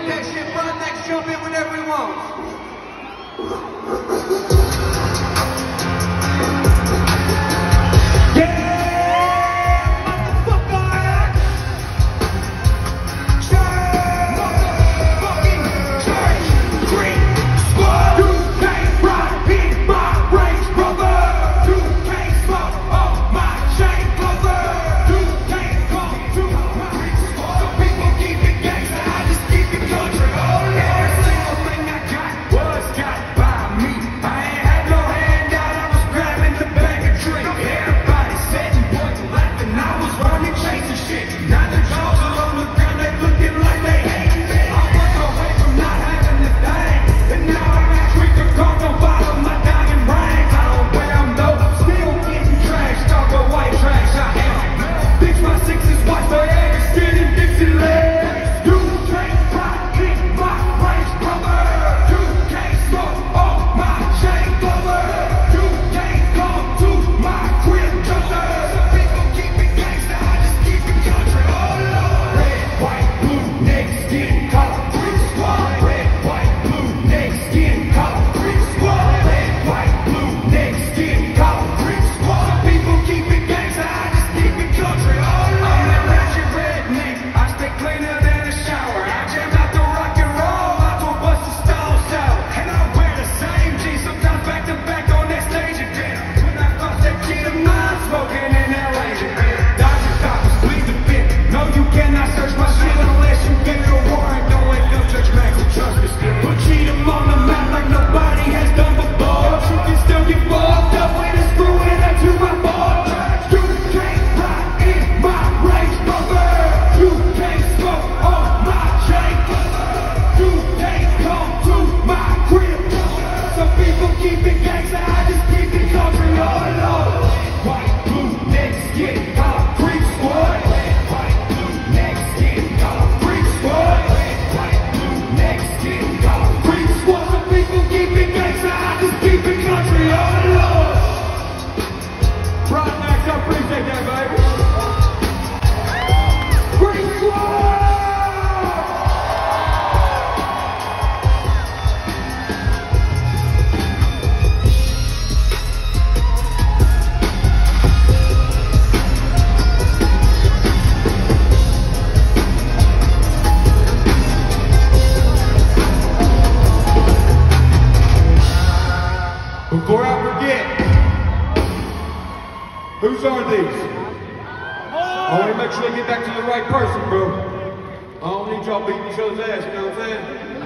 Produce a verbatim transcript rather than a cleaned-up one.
that shit front next, jump in whenever he wants. Before I forget, whose are these? I want to make sure I get back to the right person, bro. I don't need y'all beating each other's ass, you know what I'm saying?